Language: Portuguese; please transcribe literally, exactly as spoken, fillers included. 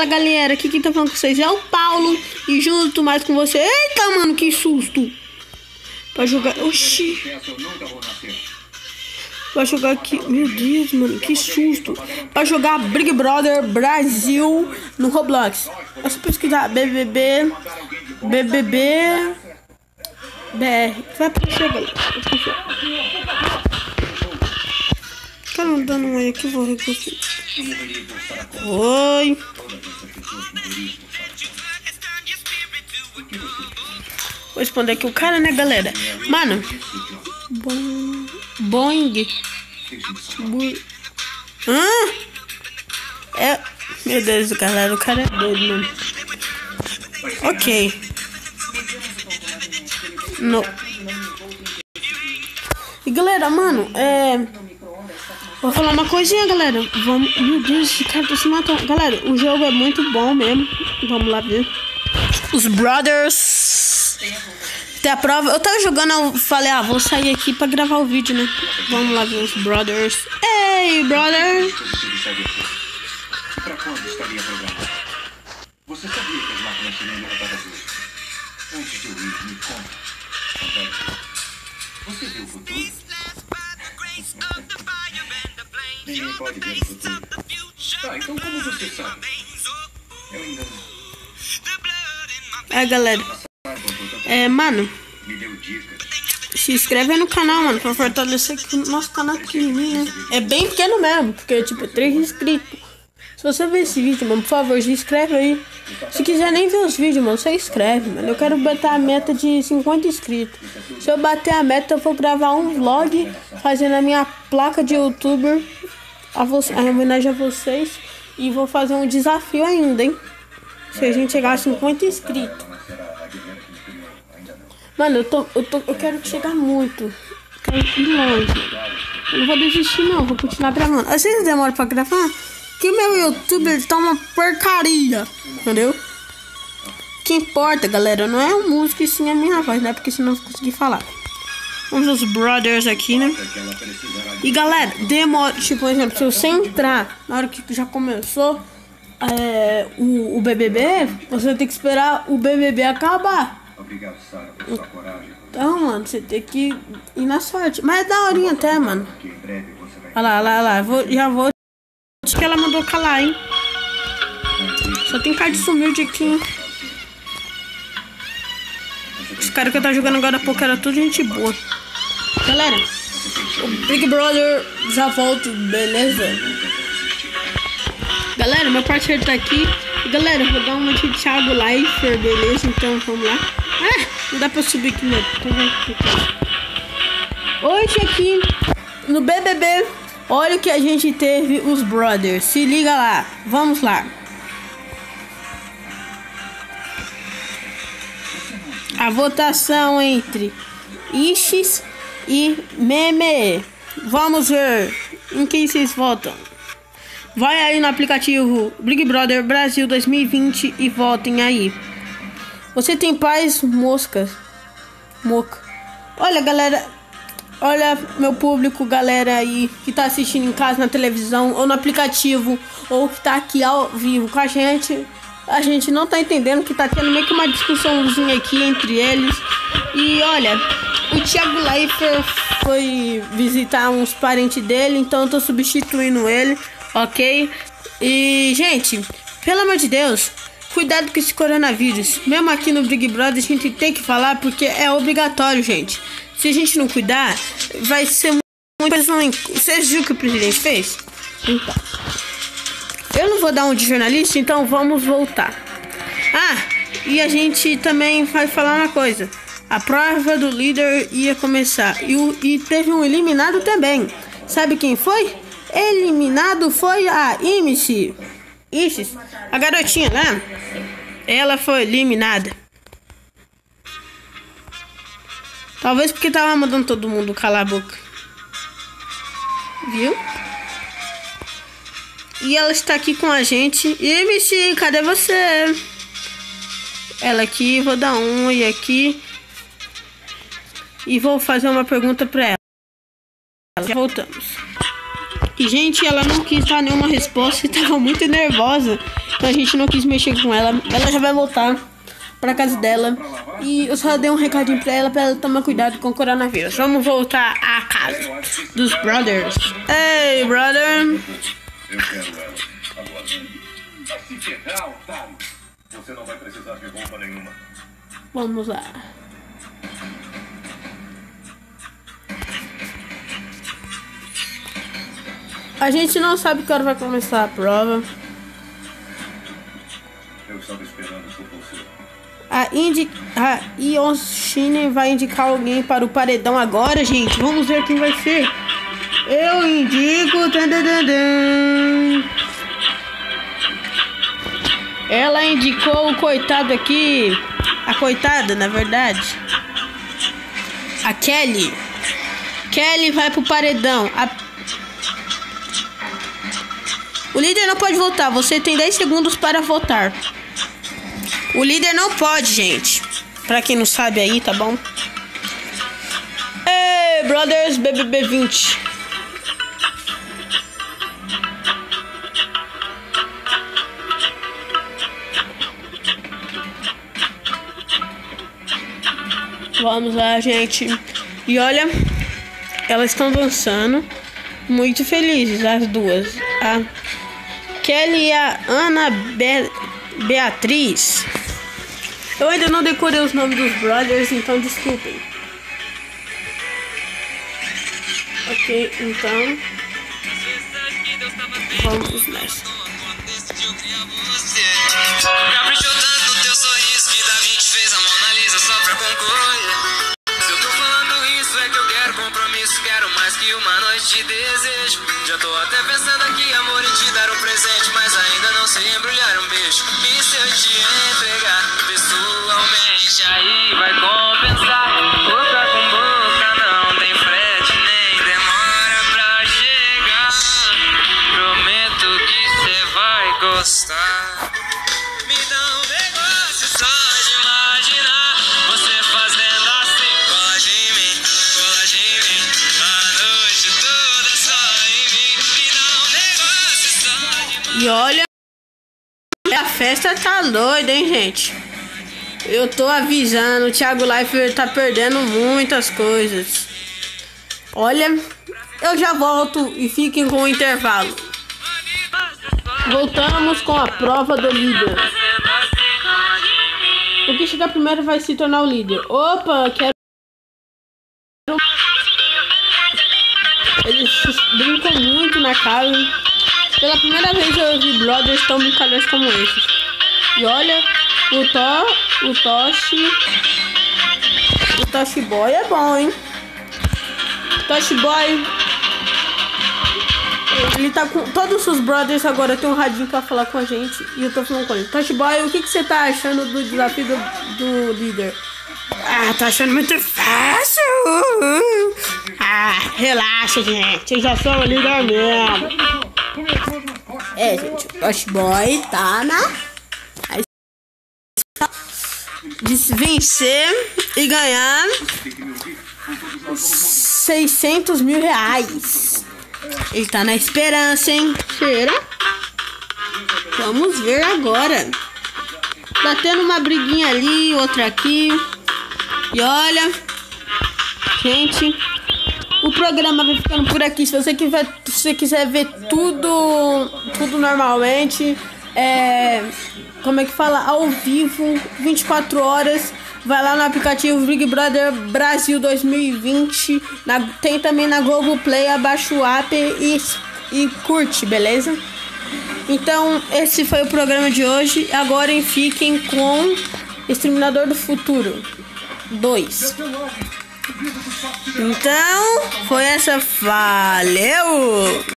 Fala galera, aqui quem tá falando com vocês é o Paulo. E junto mais com você. Eita mano, que susto. Pra jogar, oxi. Pra jogar aqui, meu Deus mano, que susto. Pra jogar Big Brother Brasil no Roblox. É só pesquisar B B B B B B B R. Vai aparecer galera. Cara, não dando um oi aqui, vou reconstruir. Oi. Vou responder aqui o cara, né, galera? Mano. Boing. Boing. Bu... Hã? É. Meu Deus, galera. O cara é doido, mano. Ok. No. E galera, mano, é. Vou falar uma coisinha, galera. Vamos. Meu Deus, esse cara tá se matando. Galera, o jogo é muito bom mesmo. Vamos lá ver. Os Brothers. Tem a prova. Eu tava jogando, eu falei, ah, vou sair aqui pra gravar o vídeo, né? Vamos lá ver os Brothers. Ei, brother! Pra quando estaria programado? Você sabia que as máquinas seriam derrotadas hoje? Antes de eu ir, me conta. Você viu o futuro? Ninguém pode ver o futuro. Tá, então como você sabe? Eu ainda não. É, galera. É, mano. Me deu dica. Se inscreve aí no canal, mano, pra fortalecer que o nosso canal é pequenininho, né? É bem pequeno mesmo, porque, tipo, é três inscritos. Se você ver esse vídeo, mano, por favor, se inscreve aí. Se quiser nem ver os vídeos, mano, você inscreve, mano. Eu quero bater a meta de cinquenta inscritos. Se eu bater a meta, eu vou gravar um vlog fazendo a minha placa de youtuber a, você, a homenagem a vocês. E vou fazer um desafio ainda, hein? Se a gente chegar a cinquenta inscritos. Mano, eu, tô, eu, tô, eu quero chegar muito. Eu quero ir longe. Eu não vou desistir, não. Vou continuar gravando. Às vezes demora pra gravar. Que o meu youtuber tá uma porcaria. Entendeu? O que importa, galera, não é o músico e sim a minha voz, né? Porque senão eu não vou conseguir falar. Vamos aos Brothers aqui, né? E galera, demora. Tipo, por exemplo, se você entrar na hora que já começou é, o, o B B B, você tem que esperar o B B B acabar. Obrigado, Sarah, por sua coragem. Então, mano, você tem que ir na sorte. Mas é daorinha até, mano. Olha lá, olha lá, olha lá. Vou, já vou. Acho que ela mandou calar, hein? Só tem cara de sumir de aqui. Os caras que eu tava jogando agora há pouco era tudo gente boa. Galera, o Big Brother já volto, beleza? Galera, meu parceiro tá aqui. Galera, eu vou dar uma de Thiago Leifert, beleza? Então vamos lá. Ah, não dá pra subir aqui, né? Então vai hoje aqui no B B B, olha o que a gente teve, os Brothers. Se liga lá, vamos lá. A votação entre Ixis e Meme. Vamos ver em quem vocês votam. Vai aí no aplicativo Big Brother Brasil dois mil e vinte e votem aí. Você tem paz, moscas? Moca. Olha, galera. Olha, meu público, galera aí que tá assistindo em casa, na televisão, ou no aplicativo, ou que tá aqui ao vivo com a gente. A gente não tá entendendo que tá tendo meio que uma discussãozinha aqui entre eles. E olha, o Thiago Leifert foi visitar uns parentes dele, então eu tô substituindo ele. Ok? E, gente, pelo amor de Deus, cuidado com esse coronavírus. Mesmo aqui no Big Brother, a gente tem que falar porque é obrigatório, gente. Se a gente não cuidar, vai ser muito ruim. Vocês viram o que o presidente fez? Então, eu não vou dar um de jornalista, então vamos voltar. Ah, e a gente também vai falar uma coisa. A prova do líder ia começar. E, o, e teve um eliminado também. Sabe quem foi? Eliminado foi a Ixis, Ixis, a garotinha, né? Ela foi eliminada. Talvez porque tava mandando todo mundo calar a boca. Viu? E ela está aqui com a gente. Ixis, cadê você? Ela aqui, vou dar um oi aqui. E vou fazer uma pergunta pra ela. Já voltamos. E, gente, ela não quis dar nenhuma resposta e tava muito nervosa. Então a gente não quis mexer com ela. Ela já vai voltar pra casa dela. E eu só dei um recadinho pra ela, pra ela tomar cuidado com o coronavírus. Vamos voltar à casa dos brothers. Ei, brother. Eu quero ela. Agora. Se pegar, otário, você não vai precisar de roupa nenhuma. Vamos lá. A gente não sabe que hora vai começar a prova. Eu estava esperando por você. A, indi a Yoshine vai indicar alguém para o paredão agora, gente. Vamos ver quem vai ser. Eu indico. Dan, dan, dan, dan. Ela indicou o coitado aqui. A coitada, na verdade. A Kelly. Kelly vai pro paredão. A... O líder não pode votar. Você tem dez segundos para votar. O líder não pode, gente. Pra quem não sabe aí, tá bom? Ei, Brothers B B B vinte. Vamos lá, gente. E olha, elas estão dançando. Muito felizes, as duas. A Kelly e a Ana Be Beatriz. Eu ainda não decorei os nomes dos brothers, então desculpem. Ok, então vamos nessa. Caprichou tanto no teu sorriso que Da Vinci fez a Mona Lisa só pra concorrer. Se eu tô falando isso é que eu quero compromisso, quero mais que uma noite de desejo. Já tô até pensando aqui, amor, em te dar um presente, mas ainda não sei embrulhar um beijo. E se eu te entregar pessoalmente, aí vai compensar. Boca com boca não tem frete, nem demora pra chegar. Prometo que cê vai gostar. Me dá um negócio só de imaginar você fazendo assim. Cola de mim, cola de mim, a noite toda só em mim. Me dá um negócio só de E olha, a festa tá doida, hein, gente? Eu tô avisando, o Thiago Leifert tá perdendo muitas coisas. Olha, eu já volto e fiquem com o intervalo. Voltamos com a prova do líder. O que chegar primeiro vai se tornar o líder. Opa, quero... Eles brincam muito na casa. Pela primeira vez eu vi brothers tão brincalhões como esses. E olha, o To, o Toshi, o Toshi Boy é bom, hein? Toshi Boy, ele tá com todos os brothers agora, tem um radinho pra falar com a gente e eu tô falando com ele. Toshi Boy, o que que você tá achando do desafio do, do líder? Ah, tô achando muito fácil. Ah, relaxa, gente, eu já sou o líder mesmo. É, gente, o Toshi Boy tá na de vencer e ganhar seiscentos mil reais. Ele tá na esperança, hein? Será? Vamos ver agora. Tá tendo uma briguinha ali, outra aqui. E olha, gente, o programa vai ficando por aqui. Se você quiser, se você quiser ver tudo, tudo normalmente, é, como é que fala? Ao vivo, vinte e quatro horas. Vai lá no aplicativo Big Brother Brasil dois mil e vinte. Na, tem também na Globoplay. Abaixa o app e, e curte, beleza? Então, esse foi o programa de hoje. Agora fiquem com Exterminador do Futuro dois. Então, foi essa. Valeu!